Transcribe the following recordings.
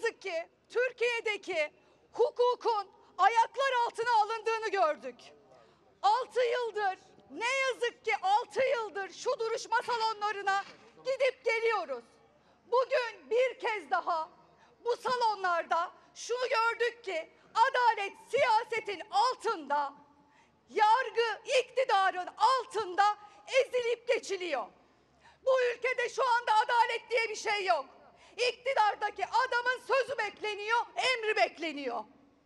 yazık ki Türkiye'deki hukukun ayaklar altına alındığını gördük. 6 yıldır, ne yazık ki 6 yıldır şu duruşma salonlarına gidip geliyoruz. Bugün bir kez daha bu salonlarda şunu gördük ki adalet siyasetin altında, yargı iktidarın altında ezilip geçiliyor. Bu ülkede şu anda adalet diye bir şey yok. İktidardaki adamın sözü bekleniyor, emri bekleniyor.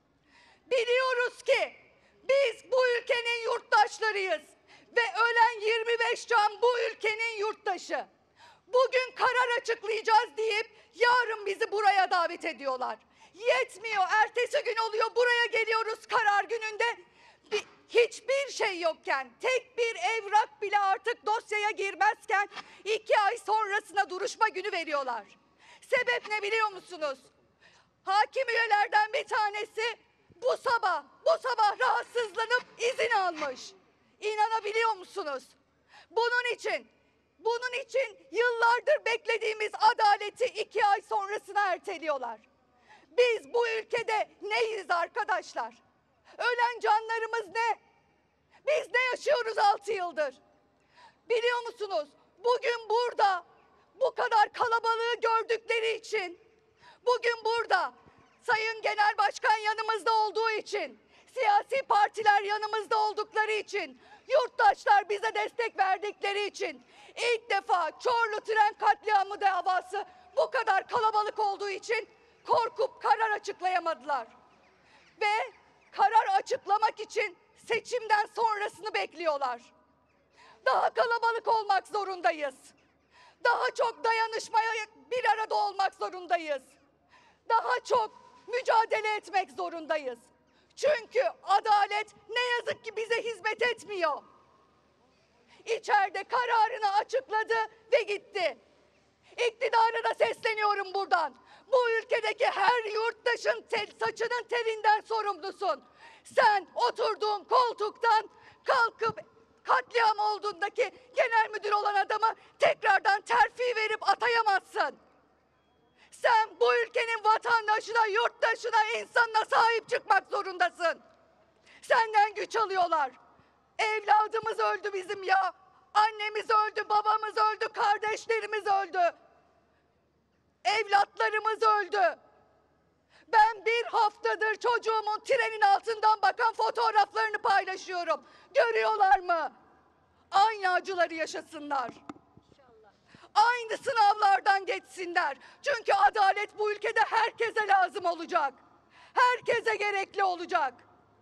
Biliyoruz ki biz bu ülkenin yurttaşlarıyız ve ölen 25 can bu ülkenin yurttaşı. Bugün karar açıklayacağız deyip yarın bizi buraya davet ediyorlar. Yetmiyor, ertesi gün oluyor, buraya geliyoruz karar gününde. Hiçbir şey yokken, tek bir evrak bile artık dosyaya girmezken 2 ay sonrasına duruşma günü veriyorlar. Sebep ne biliyor musunuz? Hakim üyelerden bir tanesi bu sabah rahatsızlanıp izin almış. İnanabiliyor musunuz? Bunun için yıllardır beklediğimiz adaleti 2 ay sonrasına erteliyorlar. Biz bu ülkede neyiz arkadaşlar? Ölen canlarımız ne? Biz ne yaşıyoruz 6 yıldır? Biliyor musunuz? Bugün burada bu kadar kalabalığı gördükleri için, bugün burada Sayın Genel Başkan yanımızda olduğu için, siyasi partiler yanımızda oldukları için, yurttaşlar bize destek verdikleri için, ilk defa Çorlu tren katliamı davası bu kadar kalabalık olduğu için korkup karar açıklayamadılar. Ve karar açıklamak için seçimden sonrasını bekliyorlar. Daha kalabalık olmak zorundayız. Daha çok dayanışmaya bir arada olmak zorundayız. Daha çok mücadele etmek zorundayız. Çünkü adalet ne yazık ki bize hizmet etmiyor. İçeride kararını açıkladı ve gitti. İktidara da sesleniyorum buradan. Bu ülkedeki her yurttaşın saçının telinden sorumlusun. Sen oturduğun koltuktan kalkıp katliam olduğundaki genel müdür olan adamı tekrardan terfi verip atayamazsın. Sen bu ülkenin vatandaşına, yurttaşına, insanına sahip çıkmak zorundasın. Senden güç alıyorlar. Evladımız öldü bizim ya. Annemiz öldü, babamız öldü, kardeşlerimiz öldü. Evlatlarımız öldü. Ben bir haftadır çocuğumun trenin altından bakan fotoğraflarını paylaşıyorum. Görüyorlar mı? Aynı acıları yaşasınlar. Aynı sınavlardan geçsinler. Çünkü adalet bu ülkede herkese lazım olacak. Herkese gerekli olacak.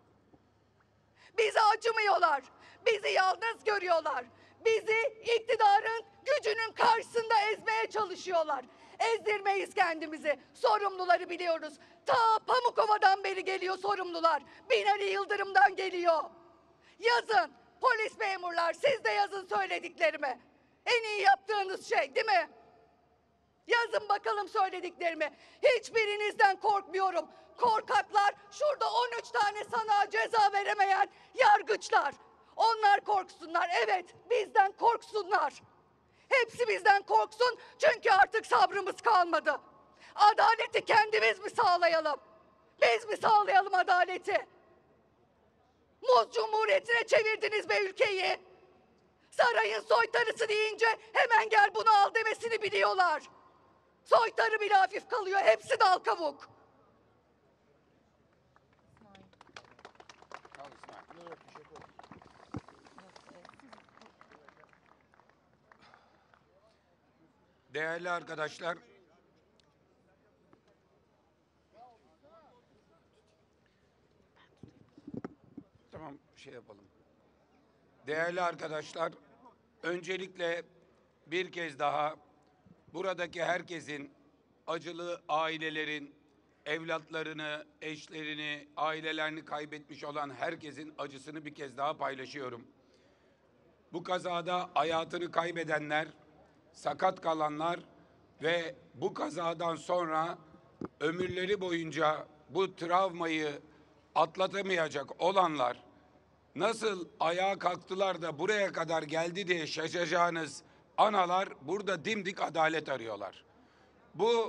Bize acımıyorlar. Bizi yalnız görüyorlar. Bizi iktidarın gücünün karşısında ezmeye çalışıyorlar. Ezdirmeyiz kendimizi. Sorumluları biliyoruz. Ta Pamukova'dan beri geliyor sorumlular. Binali Yıldırım'dan geliyor. Yazın polis memurlar, siz de yazın söylediklerimi. En iyi yaptığınız şey değil mi? Yazın bakalım söylediklerimi. Hiçbirinizden korkmuyorum. Korkaklar şurada 13 tane sana ceza veremeyen yargıçlar. Onlar korksunlar. Evet, bizden korksunlar. Hepsi bizden korksun çünkü artık sabrımız kalmadı. Adaleti kendimiz mi sağlayalım? Biz mi sağlayalım adaleti? Muz Cumhuriyeti'ne çevirdiniz be ülkeyi. Sarayın soytarısı deyince hemen gel bunu al demesini biliyorlar. Soytarı bile hafif kalıyor. Hepsi dal kavuk. Değerli arkadaşlar, tamam şey yapalım. Değerli arkadaşlar, öncelikle bir kez daha buradaki herkesin, acılı ailelerin, evlatlarını, eşlerini, ailelerini kaybetmiş olan herkesin acısını bir kez daha paylaşıyorum. Bu kazada hayatını kaybedenler, sakat kalanlar ve bu kazadan sonra ömürleri boyunca bu travmayı atlatamayacak olanlar nasıl ayağa kalktılar da buraya kadar geldi diye şaşacağınız analar burada dimdik adalet arıyorlar. Bu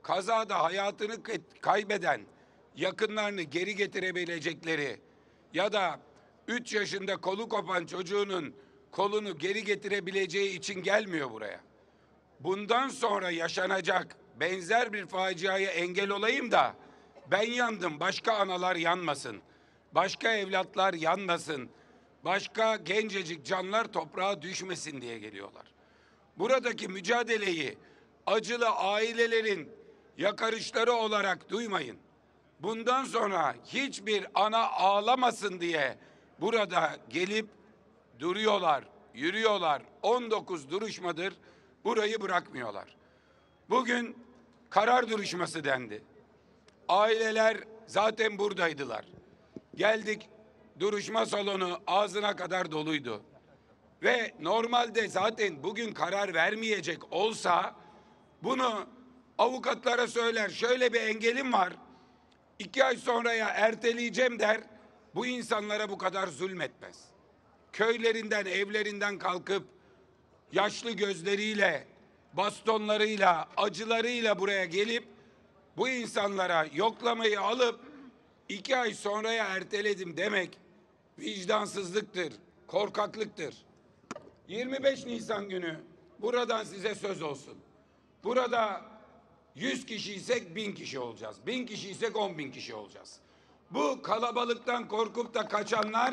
kazada hayatını kaybeden yakınlarını geri getirebilecekleri ya da 3 yaşında kolu kopan çocuğunun kolunu geri getirebileceği için gelmiyor buraya. Bundan sonra yaşanacak benzer bir faciaya engel olayım da ben yandım, başka analar yanmasın, başka evlatlar yanmasın, başka gencecik canlar toprağa düşmesin diye geliyorlar. Buradaki mücadeleyi acılı ailelerin yakarışları olarak duymayın. Bundan sonra hiçbir ana ağlamasın diye burada gelip duruyorlar, yürüyorlar. 19 duruşmadır burayı bırakmıyorlar. Bugün karar duruşması dendi. Aileler zaten buradaydılar. Geldik, duruşma salonu ağzına kadar doluydu. Ve normalde zaten bugün karar vermeyecek olsa bunu avukatlara söyler, şöyle bir engelim var, 2 ay sonraya erteleyeceğim der, bu insanlara bu kadar zulmetmez. Köylerinden, evlerinden kalkıp yaşlı gözleriyle, bastonlarıyla, acılarıyla buraya gelip bu insanlara yoklamayı alıp 2 ay sonraya erteledim demek vicdansızlıktır, korkaklıktır. 25 Nisan günü buradan size söz olsun. Burada 100 kişiysek 1000 kişi olacağız. 1000 kişiysek 10.000 kişi olacağız. Bu kalabalıktan korkup da kaçanlar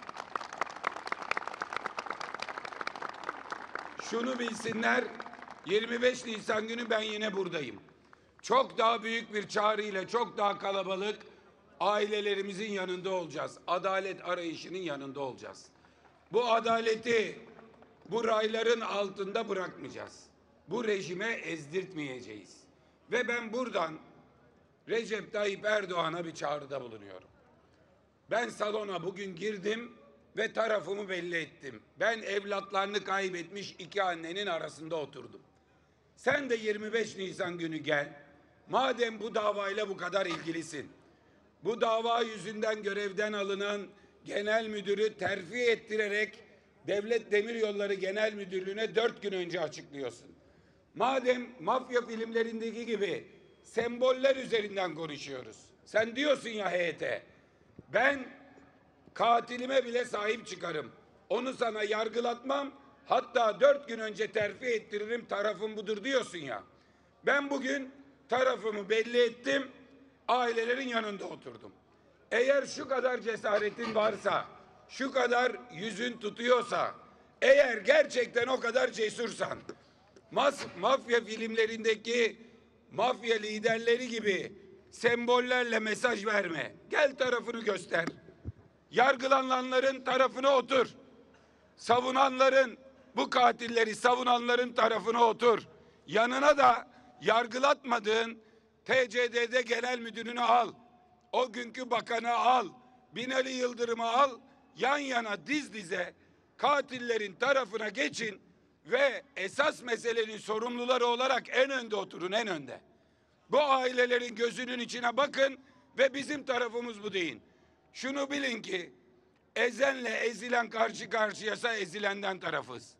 şunu bilsinler, 25 Nisan günü ben yine buradayım. Çok daha büyük bir çağrıyla, çok daha kalabalık ailelerimizin yanında olacağız. Adalet arayışının yanında olacağız. Bu adaleti bu rayların altında bırakmayacağız. Bu rejime ezdirtmeyeceğiz. Ve ben buradan Recep Tayyip Erdoğan'a bir çağrıda bulunuyorum. Ben salona bugün girdim ve tarafımı belli ettim. Ben evlatlarını kaybetmiş 2 annenin arasında oturdum. Sen de 25 Nisan günü gel. Madem bu davayla bu kadar ilgilisin. Bu dava yüzünden görevden alınan genel müdürü terfi ettirerek Devlet Demiryolları Genel Müdürlüğü'ne 4 gün önce açıklıyorsun. Madem mafya filmlerindeki gibi semboller üzerinden konuşuyoruz. Sen diyorsun ya heyete, ben katilime bile sahip çıkarım. Onu sana yargılatmam, hatta 4 gün önce terfi ettiririm, tarafım budur diyorsun ya. Ben bugün tarafımı belli ettim, ailelerin yanında oturdum. Eğer şu kadar cesaretin varsa, şu kadar yüzün tutuyorsa, eğer gerçekten o kadar cesursan, mafya filmlerindeki mafya liderleri gibi sembollerle mesaj verme. Gel tarafını göster. Yargılananların tarafına otur. Savunanların, bu katilleri savunanların tarafına otur. Yanına da yargılatmadığın TCDD Genel Müdürünü al. O günkü bakanı al. Binali Yıldırım'ı al. Yan yana diz dize katillerin tarafına geçin ve esas meselenin sorumluları olarak en önde oturun, en önde. Bu ailelerin gözünün içine bakın ve bizim tarafımız bu deyin. Şunu bilin ki ezenle ezilen karşı karşıyasa ezilenden tarafız.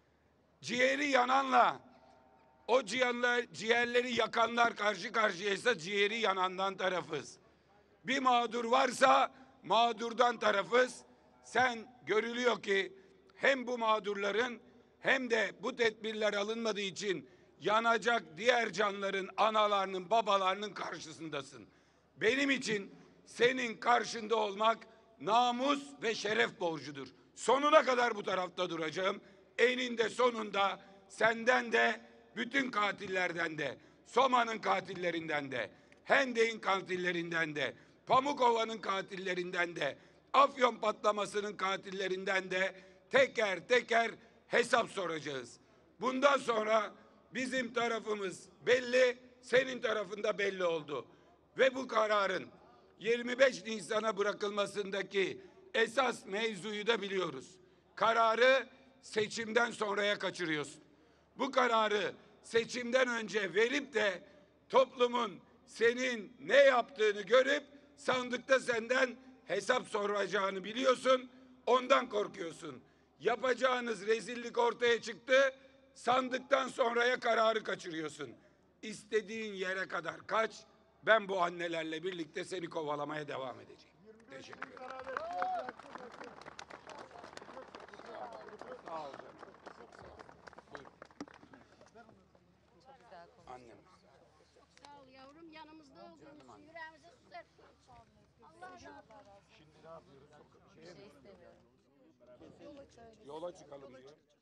Ciğeri yananla o ciğerleri yakanlar karşı karşıyaysa ciğeri yanandan tarafız. Bir mağdur varsa mağdurdan tarafız. Sen görülüyor ki hem bu mağdurların hem de bu tedbirler alınmadığı için yanacak diğer canların, analarının, babalarının karşısındasın. Benim için senin karşında olmak namus ve şeref borcudur. Sonuna kadar bu tarafta duracağım. Eninde sonunda senden de, bütün katillerden de, Soma'nın katillerinden de, Hendek'in katillerinden de, Pamukova'nın katillerinden de, Afyon patlamasının katillerinden de teker teker hesap soracağız. Bundan sonra bizim tarafımız belli, senin tarafında belli oldu. Ve bu kararın 25 Nisan'a bırakılmasındaki esas mevzuyu da biliyoruz. Kararı seçimden sonraya kaçırıyorsun. Bu kararı seçimden önce verip de toplumun senin ne yaptığını görüp sandıkta senden hesap soracağını biliyorsun, ondan korkuyorsun. Yapacağınız rezillik ortaya çıktı, sandıktan sonraya kararı kaçırıyorsun. İstediğin yere kadar kaç. Ben bu annelerle birlikte seni kovalamaya devam edeceğim. Teşekkür ederim. Sağ ol canım. Buyurun. Annem. Sağ ol yavrum, yanımızda olduğunuz için yüreğimize su serpiyorsun. Allah razı olsun. Yola çıkalım diyor.